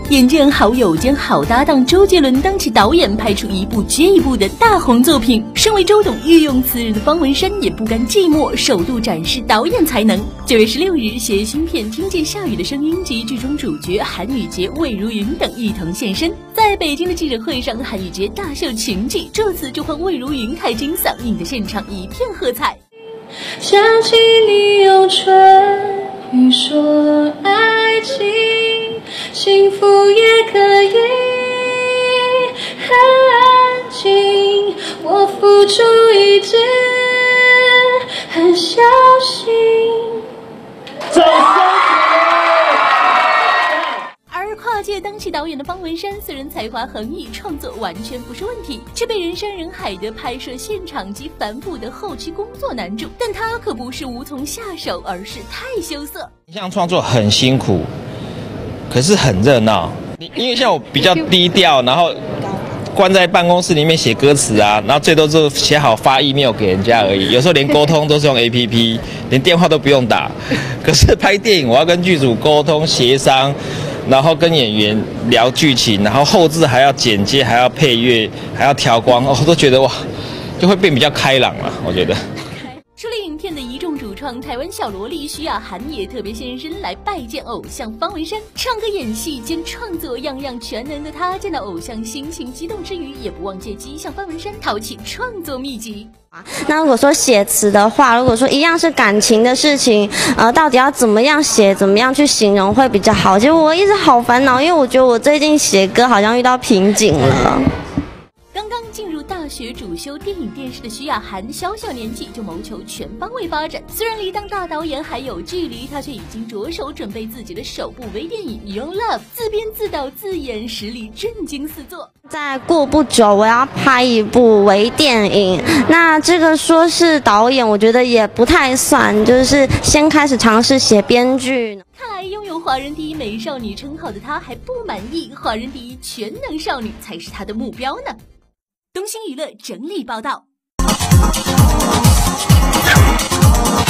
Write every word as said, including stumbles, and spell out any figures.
眼见好友兼好搭档周杰伦当起导演，拍出一部接一部的大红作品。身为周董御用词人的方文山也不甘寂寞，首度展示导演才能。九月十六日，携新片《听见下雨的声音》及剧中主角韩宇杰、魏如云等一同现身。在北京的记者会上，韩宇杰大秀情技，这次就换魏如云开金嗓，引得现场一片喝彩。 想起你用唇语说爱情，幸福也可以很安静，我付出一直很小心。 而跨界当起导演的方文山，虽然才华横溢，创作完全不是问题，却被人山人海的拍摄现场及繁复的后期工作难住。但他可不是无从下手，而是太羞涩。 影像创作很辛苦，可是很热闹。因为像我比较低调，然后关在办公室里面写歌词啊，然后最多就写好发 email 给人家而已。有时候连沟通都是用 A P P， 连电话都不用打。可是拍电影，我要跟剧组沟通协商，然后跟演员聊剧情，然后后制还要剪接，还要配乐，还要调光，我、哦、都觉得哇，就会变比较开朗了。我觉得。 除了影片的一众主创，台湾小萝莉徐雅涵也特别现身来拜见偶像方文山。唱歌、演戏兼创作样样全能的他，见到偶像心情激动之余，也不忘借机向方文山讨起创作秘籍。 那如果说写词的话，如果说一样是感情的事情，呃，到底要怎么样写，怎么样去形容会比较好？其实我一直好烦恼，因为我觉得我最近写歌好像遇到瓶颈了。 刚刚进入大学主修电影电视的徐雅涵，小小年纪就谋求全方位发展。虽然离当大导演还有距离，她却已经着手准备自己的首部微电影《Your Love》，自编自导自演，实力震惊四座。 再过不久，我要拍一部微电影，那这个说是导演，我觉得也不太算，就是先开始尝试写编剧。 看来拥有华人第一美少女称号的她还不满意，华人第一全能少女才是她的目标呢。东星娱乐整理报道。